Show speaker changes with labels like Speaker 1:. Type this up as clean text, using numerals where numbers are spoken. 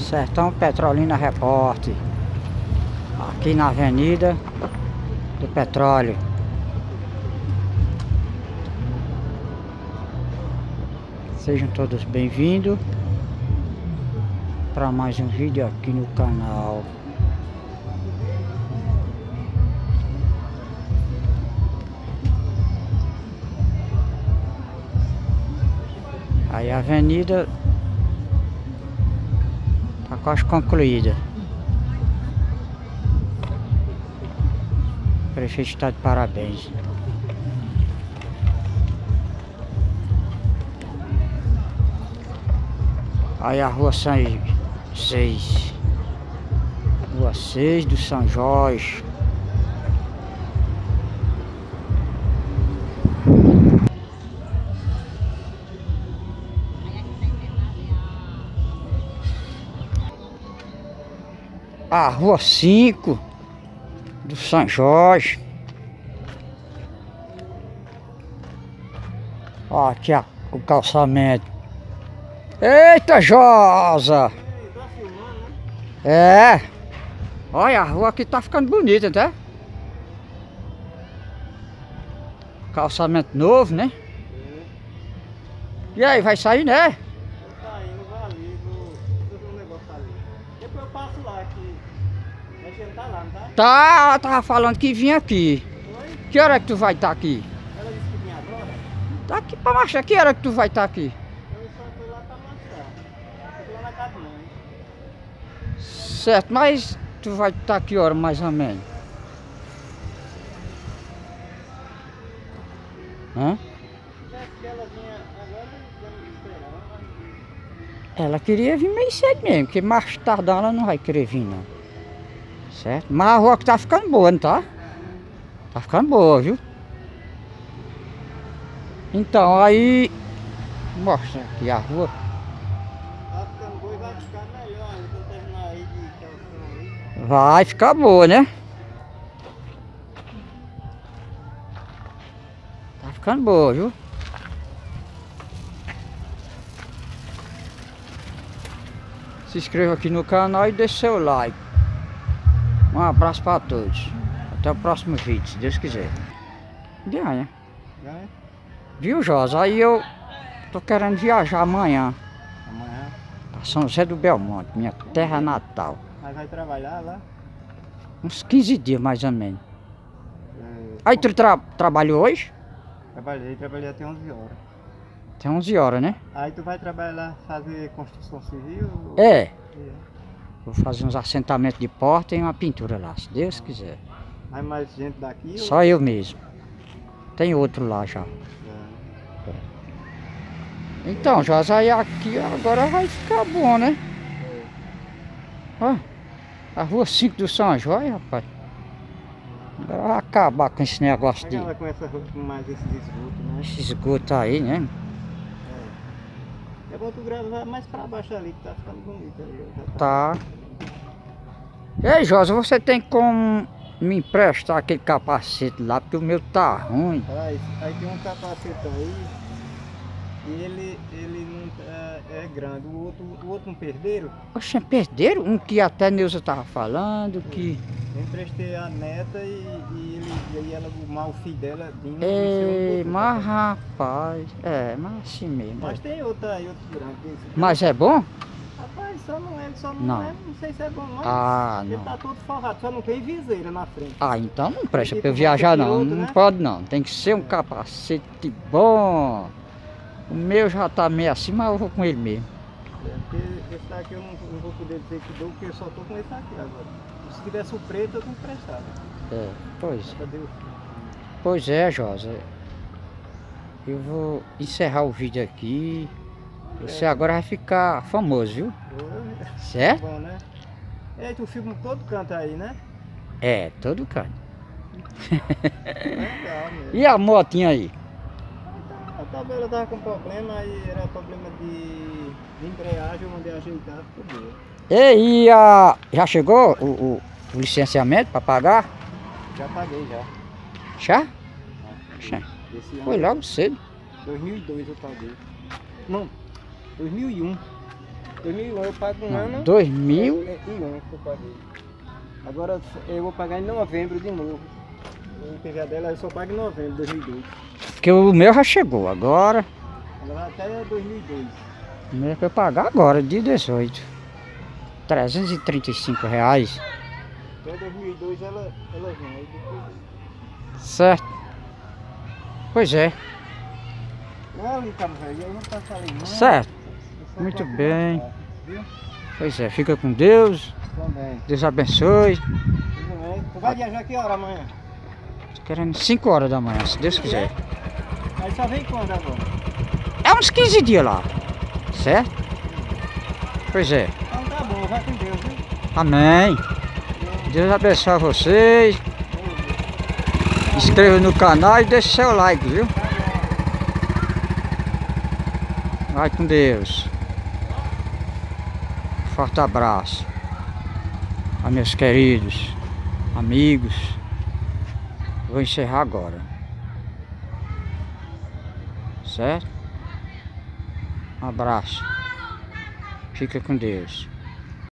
Speaker 1: Sertão Petrolina Repórter, aqui na Avenida do Petróleo. Sejam todos bem-vindos para mais um vídeo aqui no canal. Aí a avenida tá quase concluída. O prefeito está de parabéns. Aí a rua São 6, rua 6 do São Jorge. A rua 5 do São Jorge. Ó, aqui ó, o calçamento. Eita, Josa! É. Olha, a rua aqui tá ficando bonita, tá? Calçamento novo, né? E aí, vai sair, né?
Speaker 2: Tá indo, vai ali, vou fazer um negócio ali. Depois eu passo lá, que a gente tá lá, não tá?
Speaker 1: Tá, ela tava falando que vinha aqui.
Speaker 2: Oi?
Speaker 1: Que hora que tu vai estar aqui?
Speaker 2: Ela disse que vinha agora?
Speaker 1: Tá aqui pra marchar, que hora que tu vai estar aqui?
Speaker 2: Eu só fui lá pra mostrar. Fui lá na casa da mãe.
Speaker 1: Certo, mas tu vai estar que hora mais ou menos? Hã?
Speaker 2: Se tivesse que ela vinha agora, vamos esperar.
Speaker 1: Ela queria vir meio cedo mesmo, porque mais tardão ela não vai querer vir não. Certo? Mas a rua que tá ficando boa, não tá? Tá ficando boa, viu? Então aí... Mostra aqui a rua.
Speaker 2: Tá ficando boa e vai ficar melhor ainda quando terminar aí de calção aí.
Speaker 1: Vai ficar boa, né? Tá ficando boa, viu? Se inscreva aqui no canal e deixe seu like. Um abraço para todos. Até o próximo vídeo, se Deus quiser. Ganha.
Speaker 2: Já é?
Speaker 1: Viu, Josa? Aí eu tô querendo viajar amanhã
Speaker 2: Amanhã.
Speaker 1: pra São José do Belmonte, minha terra natal.
Speaker 2: Mas vai trabalhar lá?
Speaker 1: Uns 15 dias mais ou menos.
Speaker 2: É,
Speaker 1: Aí tu trabalhou hoje?
Speaker 2: trabalhei até 11 horas.
Speaker 1: Tem 11 horas, né?
Speaker 2: Aí tu vai trabalhar, fazer construção civil?
Speaker 1: É.
Speaker 2: É.
Speaker 1: Vou fazer uns assentamentos de porta e uma pintura lá, se Deus quiser.
Speaker 2: Vai mais gente daqui?
Speaker 1: Só eu mesmo. Tem outro lá já.
Speaker 2: É.
Speaker 1: Então, Josa, aí aqui agora vai ficar bom, né? Ó, a rua 5 do São Jorge, rapaz. Agora vai acabar com esse negócio de
Speaker 2: Ela com essa com mais esses esgotos, né?
Speaker 1: esse esgoto aí, né?
Speaker 2: É bom tu gravar mais pra baixo ali, que tá ficando bonito ali. Já
Speaker 1: Tá. Ei, Josa, você tem como me emprestar aquele capacete lá, porque o meu tá ruim.
Speaker 2: Aí tem um capacete aí, e ele não é grande. O outro não perderam.
Speaker 1: Oxe, perderam? Um que até Neuza tava falando, que...
Speaker 2: Eu emprestei a neta e ela, o filho dela, Dino,
Speaker 1: Ei,
Speaker 2: outro
Speaker 1: mas
Speaker 2: capacete.
Speaker 1: rapaz, mas assim mesmo.
Speaker 2: Mas tem outro aí, outro grande.
Speaker 1: Mas é bom?
Speaker 2: Rapaz, só não
Speaker 1: Não.
Speaker 2: não sei se é bom, mas
Speaker 1: Ah,
Speaker 2: ele
Speaker 1: não.
Speaker 2: tá todo forrado, só não tem viseira na frente.
Speaker 1: Ah, então não presta
Speaker 2: Aqui
Speaker 1: pra eu
Speaker 2: tu
Speaker 1: viajar
Speaker 2: bota
Speaker 1: não,
Speaker 2: outro,
Speaker 1: não
Speaker 2: né?
Speaker 1: pode não. Tem que ser um capacete bom. O meu já tá meio assim, mas eu vou com ele mesmo.
Speaker 2: Porque esse daqui eu não vou poder dizer que dou, porque eu só tô com esse aqui agora. Se tivesse o preto, eu não emprestava.
Speaker 1: É, pois.
Speaker 2: Cadê o...
Speaker 1: Pois é, Josa. Eu vou encerrar o vídeo aqui. Você agora vai ficar famoso, viu? Certo?
Speaker 2: Bom, né? E aí tu filma todo canto aí, né?
Speaker 1: É, todo canto.
Speaker 2: Legal mesmo.
Speaker 1: E a motinha aí?
Speaker 2: A tabela tava com problema, aí era problema de embreagem, eu mandei ajeitar, ficou boa.
Speaker 1: E já chegou o licenciamento para pagar?
Speaker 2: Já paguei já.
Speaker 1: Já? Já.
Speaker 2: Esse
Speaker 1: Foi
Speaker 2: ano,
Speaker 1: logo cedo.
Speaker 2: 2002 eu paguei. Não, 2001. 2001 eu pago um ano.
Speaker 1: 2000?
Speaker 2: E um que eu paguei. Agora eu vou pagar em novembro de novo. O IPVA dela eu só pago em novembro de 2002.
Speaker 1: Porque o meu já chegou agora.
Speaker 2: Agora até 2002.
Speaker 1: O meu é pra eu pagar agora, de 18. R$ 335.
Speaker 2: Até 2002 ela vem. Aí depois...
Speaker 1: Certo. Pois é.
Speaker 2: Não, ali, cara, velho. Eu não passo ali, não.
Speaker 1: Certo.
Speaker 2: Eu só
Speaker 1: Muito
Speaker 2: passo
Speaker 1: bem.
Speaker 2: lá, viu?
Speaker 1: Pois é, fica com Deus.
Speaker 2: Também.
Speaker 1: Deus abençoe.
Speaker 2: Tudo bem. Tu vai viajar que hora amanhã?
Speaker 1: Tô querendo 5 horas da manhã, se Deus quiser.
Speaker 2: Aí só vem quando agora?
Speaker 1: É uns 15 dias lá. Certo? Pois é.
Speaker 2: Então tá bom, vai com Deus, viu?
Speaker 1: Amém. Deus abençoe vocês. Inscreva no canal e deixe seu like, viu? Vai com Deus. Forte abraço a meus queridos amigos. Vou encerrar agora. Certo? Um abraço. Fica com Deus.